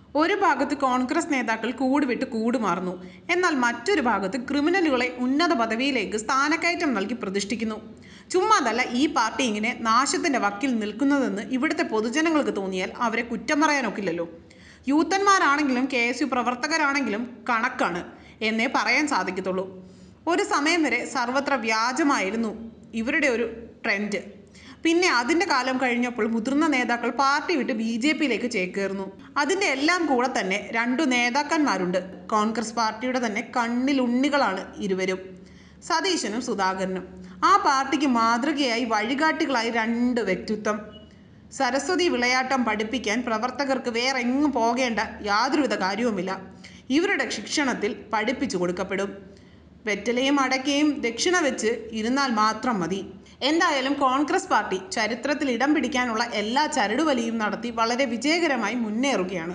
ഒരു ഭാഗത്ത് കോൺഗ്രസ് നേതാക്കൾ കൂടുവിട്ട് കൂടുമാറുന്നു. എന്നാൽ മറ്റൊരു ഭാഗത്ത് ക്രിമിനലുകളെ ഉന്നത പദവിയിലേക്ക് സ്ഥാനക്കയറ്റം നൽകി പ്രതിഷ്ഠിക്കുന്നു. ചുമ്മാതല്ല ഈ പാർട്ടി ഇങ്ങനെ നാശത്തിന്റെ വക്കിൽ നിൽക്കുന്നതെന്ന് ഇവിടുത്തെ പൊതുജനങ്ങൾക്ക് തോന്നിയാൽ അവരെ കുറ്റം പറയാനൊക്കില്ലല്ലോ. യൂത്തന്മാരാണെങ്കിലും KSU പ്രവർത്തകരാണെങ്കിലും കണക്കാണ് എന്നേ പറയാൻ സാധിക്കത്തുള്ളൂ. ഒരു സമയം വരെ സർവത്ര വ്യാജമായിരുന്നു ഇവരുടെ ഒരു ട്രെൻഡ്. പിന്നെ അതിൻ്റെ കാലം കഴിഞ്ഞപ്പോൾ മുതിർന്ന നേതാക്കൾ പാർട്ടി വിട്ട് BJPയിലേക്ക് ചേക്കേറുന്നു. അതിൻ്റെ എല്ലാം കൂടെ തന്നെ രണ്ടു നേതാക്കന്മാരുണ്ട്. കോൺഗ്രസ് പാർട്ടിയുടെ തന്നെ കണ്ണിലുണ്ണികളാണ് ഇരുവരും, സതീശനും സുധാകരനും. ആ പാർട്ടിക്ക് മാതൃകയായി വഴികാട്ടികളായി രണ്ട് വ്യക്തിത്വം. സരസ്വതി വിളയാട്ടം പഠിപ്പിക്കാൻ പ്രവർത്തകർക്ക് വേറെ എങ്ങും പോകേണ്ട യാതൊരുവിധ കാര്യവുമില്ല. ഇവരുടെ ശിക്ഷണത്തിൽ പഠിപ്പിച്ചു കൊടുക്കപ്പെടും. വെറ്റലയും അടയ്ക്കയും ദക്ഷിണ വെച്ച് ഇരുന്നാൽ മാത്രം മതി. എന്തായാലും കോൺഗ്രസ് പാർട്ടി ചരിത്രത്തിൽ ഇടം പിടിക്കാനുള്ള എല്ലാ ചരടുവലിയും നടത്തി വളരെ വിജയകരമായി മുന്നേറുകയാണ്.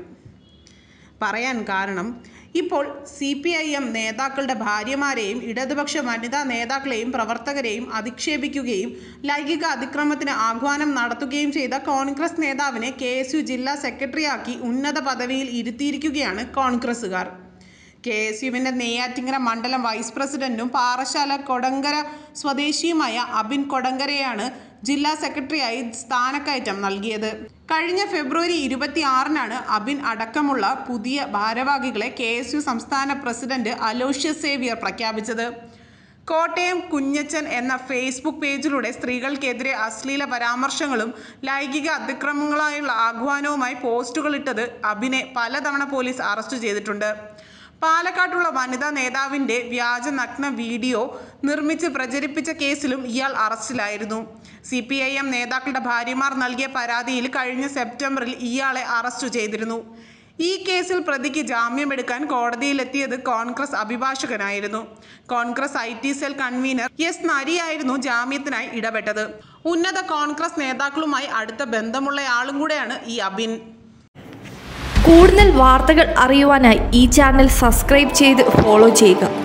പറയാൻ കാരണം, ഇപ്പോൾ CPIM നേതാക്കളുടെ ഭാര്യമാരെയും ഇടതുപക്ഷ വനിതാ നേതാക്കളെയും പ്രവർത്തകരെയും അധിക്ഷേപിക്കുകയും ലൈംഗിക അതിക്രമത്തിന് ആഹ്വാനം നടത്തുകയും ചെയ്ത കോൺഗ്രസ് നേതാവിനെ KSU ജില്ലാ സെക്രട്ടറിയാക്കി ഉന്നത പദവിയിൽ ഇരുത്തിയിരിക്കുകയാണ് കോൺഗ്രസുകാർ. KSUവിൻ്റെ നെയ്യാറ്റിങ്കര മണ്ഡലം വൈസ് പ്രസിഡന്റും പാറശാല കൊടങ്കര സ്വദേശിയുമായ അബിൻ കൊടങ്കരയാണ് ജില്ലാ സെക്രട്ടറിയായി സ്ഥാനക്കയറ്റം നൽകിയത്. കഴിഞ്ഞ ഫെബ്രുവരി 26-നാണ് അബിൻ അടക്കമുള്ള പുതിയ ഭാരവാഹികളെ KSU സംസ്ഥാന പ്രസിഡന്റ് അലോഷ്യസ് സേവ്യർ പ്രഖ്യാപിച്ചത്. കോട്ടയം കുഞ്ഞച്ചൻ എന്ന ഫേസ്ബുക്ക് പേജിലൂടെ സ്ത്രീകൾക്കെതിരെ അശ്ലീല പരാമർശങ്ങളും ലൈംഗിക അതിക്രമങ്ങളായുള്ള ആഹ്വാനവുമായി പോസ്റ്റുകളിട്ടത് അബിനെ പലതവണ പോലീസ് അറസ്റ്റ് ചെയ്തിട്ടുണ്ട്. പാലക്കാട്ടുള്ള വനിതാ നേതാവിൻ്റെ വ്യാജ നഗ്ന വീഡിയോ നിർമ്മിച്ച് പ്രചരിപ്പിച്ച കേസിലും ഇയാൾ അറസ്റ്റിലായിരുന്നു. CPIM നേതാക്കളുടെ ഭാര്യമാർ നൽകിയ പരാതിയിൽ കഴിഞ്ഞ സെപ്റ്റംബറിൽ ഇയാളെ അറസ്റ്റ് ചെയ്തിരുന്നു. ഈ കേസിൽ പ്രതിക്ക് ജാമ്യമെടുക്കാൻ കോടതിയിലെത്തിയത് കോൺഗ്രസ് അഭിഭാഷകനായിരുന്നു. Congress IT cell convener S നരിയായിരുന്നു ജാമ്യത്തിനായി ഇടപെട്ടത്. ഉന്നത കോൺഗ്രസ് നേതാക്കളുമായി അടുത്ത ബന്ധമുള്ളയാളും കൂടെയാണ് ഈ അബിൻ. കൂടുതൽ വാർത്തകൾ അറിയുവാനായി ഈ ചാനൽ സബ്സ്ക്രൈബ് ചെയ്ത് ഫോളോ ചെയ്യുക.